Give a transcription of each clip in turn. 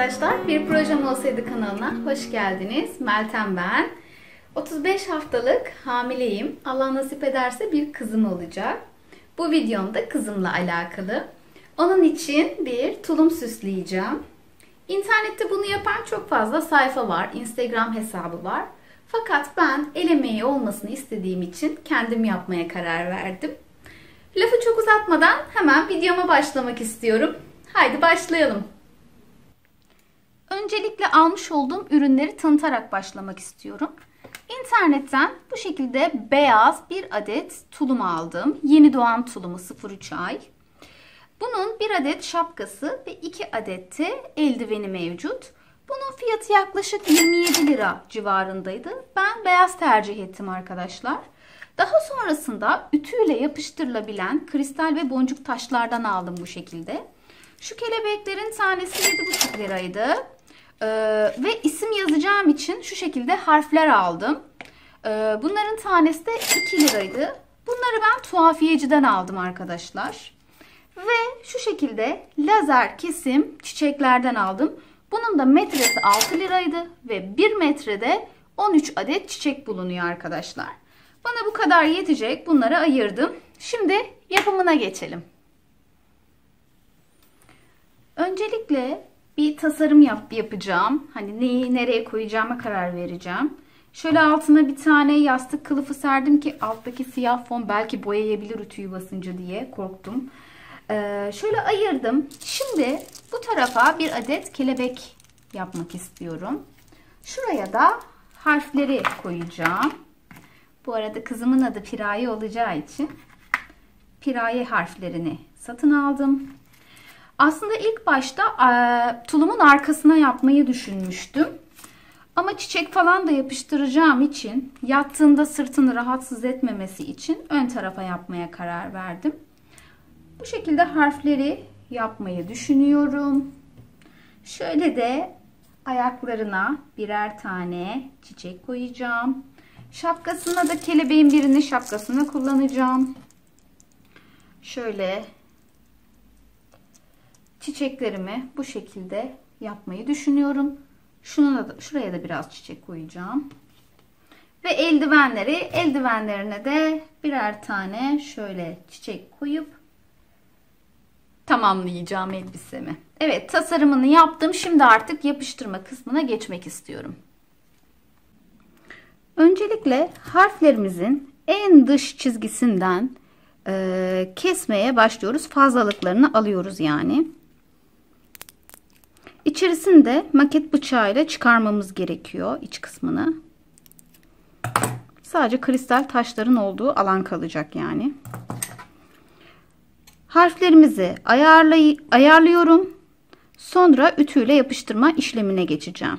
arkadaşlar, bir projem olsaydı kanalına hoş geldiniz. Meltem ben. 35 haftalık hamileyim. Allah nasip ederse bir kızım olacak. Bu videomda kızımla alakalı. Onun için bir tulum süsleyeceğim. İnternette bunu yapan çok fazla sayfa var. Instagram hesabı var. Fakat ben el emeği olmasını istediğim için kendim yapmaya karar verdim. Lafı çok uzatmadan hemen videoma başlamak istiyorum. Haydi başlayalım. Öncelikle almış olduğum ürünleri tanıtarak başlamak istiyorum. İnternetten bu şekilde beyaz bir adet tulum aldım. Yeni doğan tulumu 0-3 ay. Bunun bir adet şapkası ve 2 adet de eldiveni mevcut. Bunun fiyatı yaklaşık 27 lira civarındaydı. Ben beyaz tercih ettim arkadaşlar. Daha sonrasında ütüyle yapıştırılabilen kristal ve boncuk taşlardan aldım bu şekilde. Şu kelebeklerin tanesi 7,5 liraydı. Ve isim yazacağım için şu şekilde harfler aldım. Bunların tanesi de 2 liraydı. Bunları ben tuhafiyeciden aldım arkadaşlar. Ve şu şekilde lazer kesim çiçeklerden aldım. Bunun da metresi 6 liraydı ve 1 metrede 13 adet çiçek bulunuyor arkadaşlar. Bana bu kadar yetecek. Bunları ayırdım. Şimdi yapımına geçelim. Öncelikle bir tasarım yapacağım. Hani neyi nereye koyacağıma karar vereceğim. Şöyle altına bir tane yastık kılıfı serdim ki alttaki siyah fon belki boyayabilir ütüyü basınca diye korktum. Şöyle ayırdım. Şimdi bu tarafa bir adet kelebek yapmak istiyorum. Şuraya da harfleri koyacağım. Bu arada kızımın adı Piraye olacağı için Piraye harflerini satın aldım. Aslında ilk başta tulumun arkasına yapmayı düşünmüştüm. Ama çiçek falan da yapıştıracağım için yattığında sırtını rahatsız etmemesi için ön tarafa yapmaya karar verdim. Bu şekilde harfleri yapmayı düşünüyorum. Şöyle de ayaklarına birer tane çiçek koyacağım. Şapkasına da kelebeğin birini şapkasına kullanacağım. Şöyle çiçeklerimi bu şekilde yapmayı düşünüyorum. Şuraya da biraz çiçek koyacağım. Ve eldivenlerine de birer tane şöyle çiçek koyup tamamlayacağım elbisemi. Evet, tasarımını yaptım. Şimdi artık yapıştırma kısmına geçmek istiyorum. Öncelikle harflerimizin en dış çizgisinden kesmeye başlıyoruz. Fazlalıklarını alıyoruz yani. İçerisinde maket bıçağıyla çıkarmamız gerekiyor iç kısmını. Sadece kristal taşların olduğu alan kalacak yani. Harflerimizi ayarlıyorum. Sonra ütüyle yapıştırma işlemine geçeceğim.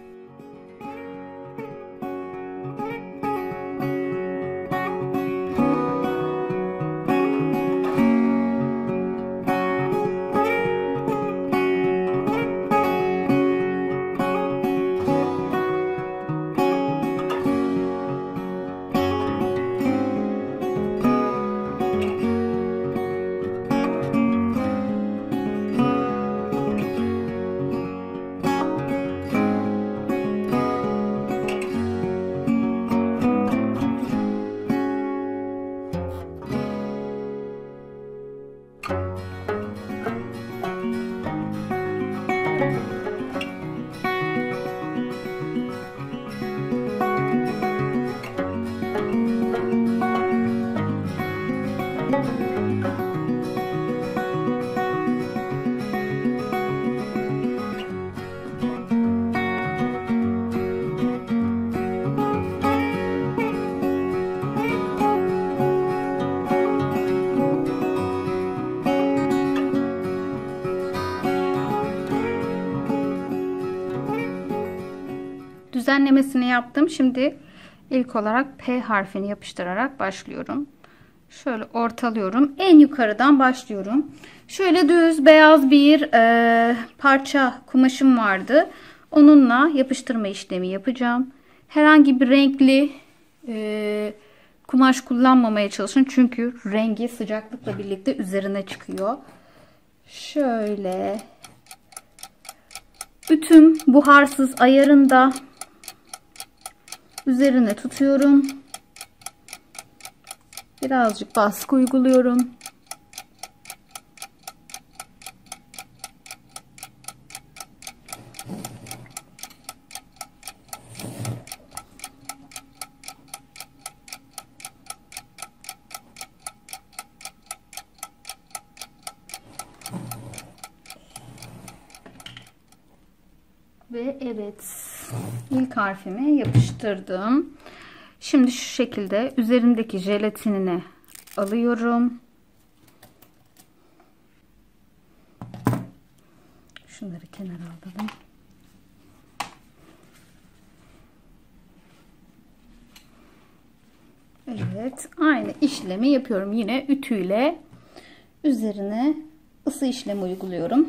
Düzenlemesini yaptım. Şimdi ilk olarak P harfini yapıştırarak başlıyorum. Şöyle ortalıyorum. En yukarıdan başlıyorum. Şöyle düz beyaz bir parça kumaşım vardı. Onunla yapıştırma işlemi yapacağım. Herhangi bir renkli kumaş kullanmamaya çalışın. Çünkü rengi sıcaklıkla birlikte üzerine çıkıyor. Şöyle Ütüm buharsız ayarında üzerine tutuyorum. Birazcık baskı uyguluyorum. Ve evet, ilk harfimi yapıştırdım. Şimdi şu şekilde üzerindeki jelatinini alıyorum. Şunları kenara alalım. Evet, aynı işlemi yapıyorum. Yine ütüyle üzerine ısı işlemi uyguluyorum.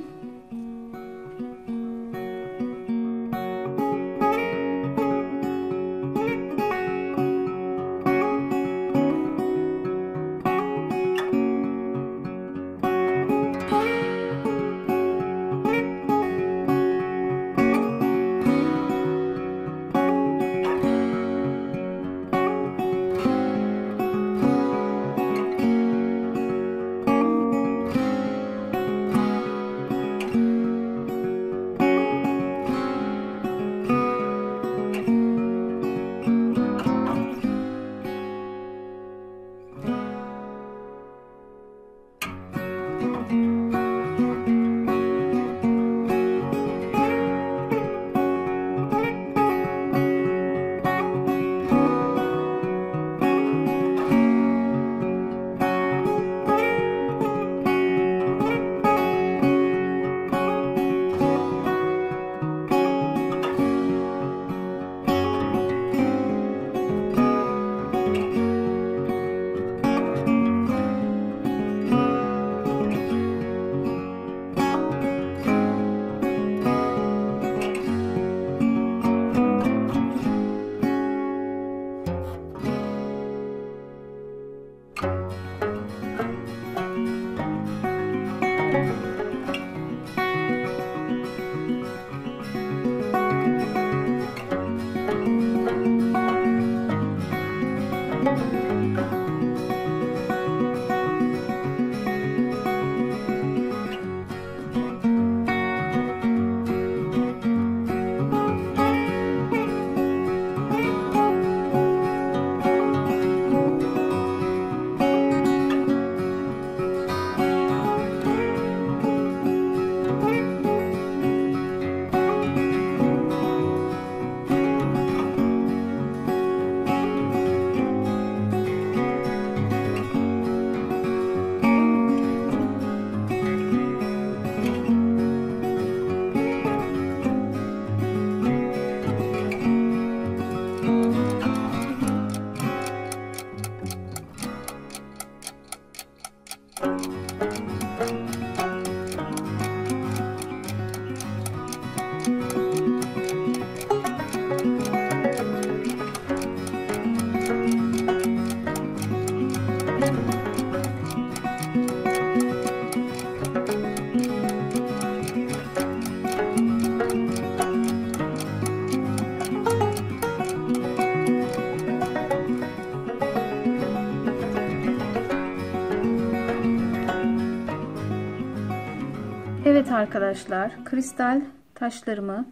Evet arkadaşlar, kristal taşlarımı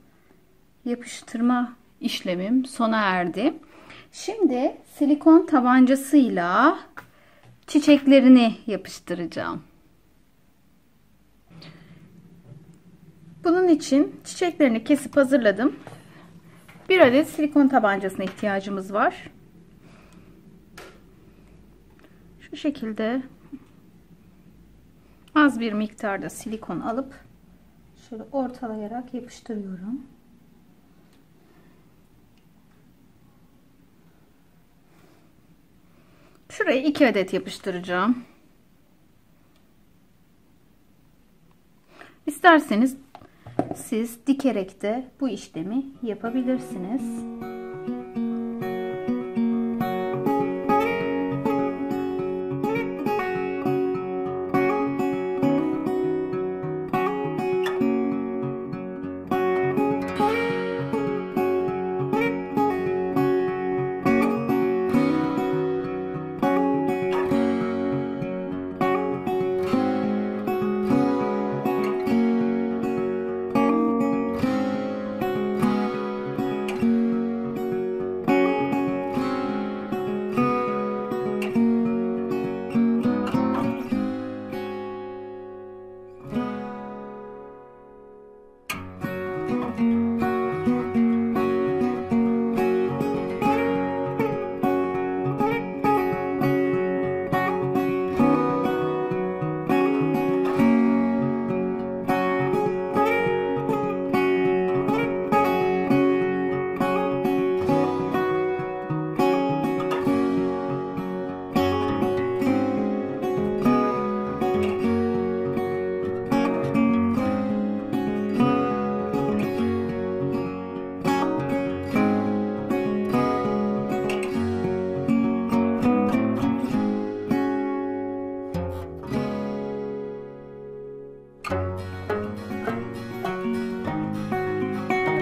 yapıştırma işlemim sona erdi. Şimdi silikon tabancasıyla çiçeklerini yapıştıracağım. Bunun için çiçeklerini kesip hazırladım. Bir adet silikon tabancasına ihtiyacımız var. Şu şekilde az bir miktarda silikon alıp şöyle ortalayarak yapıştırıyorum. Şuraya 2 adet yapıştıracağım. İsterseniz siz dikerek de bu işlemi yapabilirsiniz.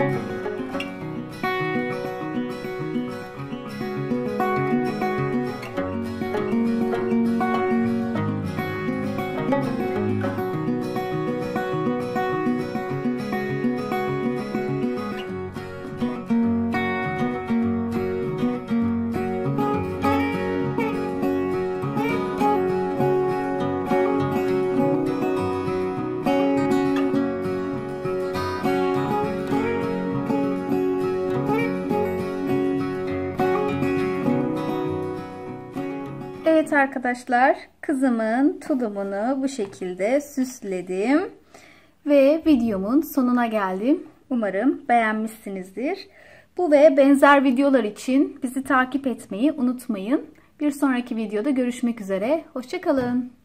Evet arkadaşlar, kızımın tulumunu bu şekilde süsledim ve videomun sonuna geldim. Umarım beğenmişsinizdir. Bu ve benzer videolar için bizi takip etmeyi unutmayın. Bir sonraki videoda görüşmek üzere. Hoşça kalın.